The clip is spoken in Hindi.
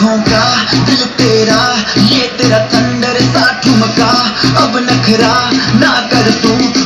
बाहों का दिल तेरा, ये तेरा थंडर सा ठुमका, अब नखरा ना कर तू।